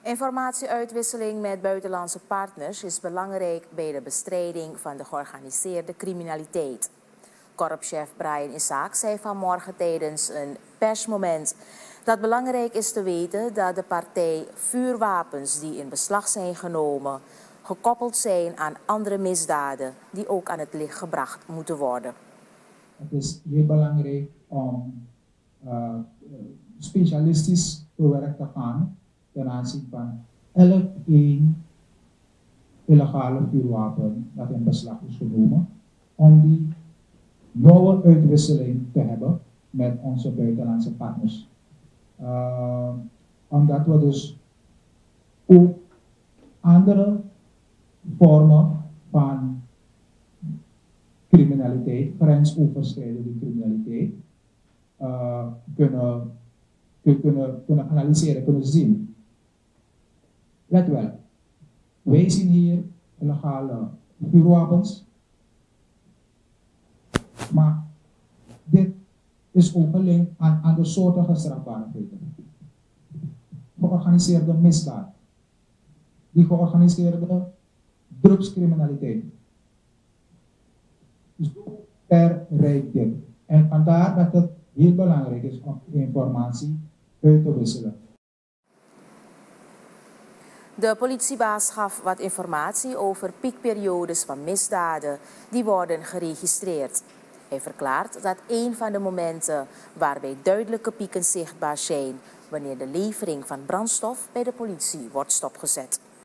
Informatieuitwisseling met buitenlandse partners is belangrijk bij de bestrijding van de georganiseerde criminaliteit. Korpschef Brian Isaac zei vanmorgen tijdens een persmoment dat belangrijk is te weten dat de partij vuurwapens die in beslag zijn genomen gekoppeld zijn aan andere misdaden die ook aan het licht gebracht moeten worden. Het is heel belangrijk om specialistisch te werk te gaan ten aanzien van elk één illegale vuurwapen dat in beslag is genomen, om die nauwe uitwisseling te hebben met onze buitenlandse partners. Omdat we dus ook andere vormen van criminaliteit, grensoverschrijdende criminaliteit, kunnen analyseren, kunnen zien. Let wel, wij zien hier illegale vuurwapens, maar dit is ook gelinkt aan de soorten strafbare feiten. Georganiseerde misdaad, die georganiseerde drugscriminaliteit. Dus per rijk dit. En vandaar dat het heel belangrijk is om informatie uit te wisselen. De politiebaas gaf wat informatie over piekperiodes van misdaden die worden geregistreerd. Hij verklaart dat een van de momenten waarbij duidelijke pieken zichtbaar zijn wanneer de levering van brandstof bij de politie wordt stopgezet.